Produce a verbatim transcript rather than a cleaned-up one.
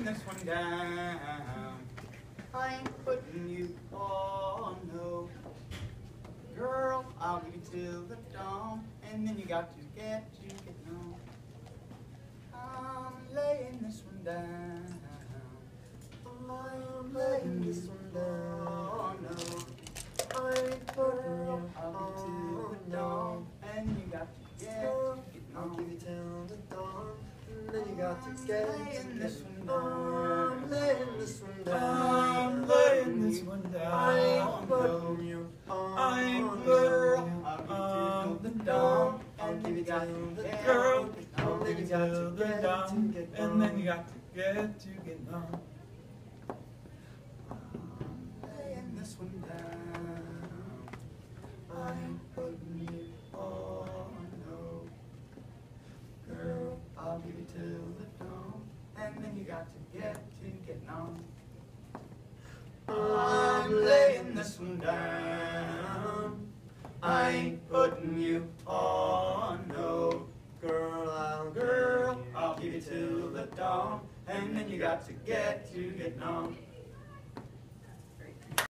this one down. I ain't putting you on, no. Girl, I'll give you till the dawn, and then you got to get to get on. I'm laying this one down. I'm laying this one down, no. I ain't putting you on, till the dawn, and you got to get to get on. I'll give you till the dawn, and then you got to get laying this one down. I'm laying this one down. I'm laying this one down. I ain't putting you on. I ain't putting you on the dawn. I'll give you till the girl. dawn, and then you got to get to get And then you got to get to get on. Laying this one down. I ain't putting you on, no. Girl, I'll give you till the dawn, and then you got to get to getting on. I'm laying this one down. I ain't putting you on, no. Girl, I'll Girl, I'll give you till the dawn, and then you got to get to getting on.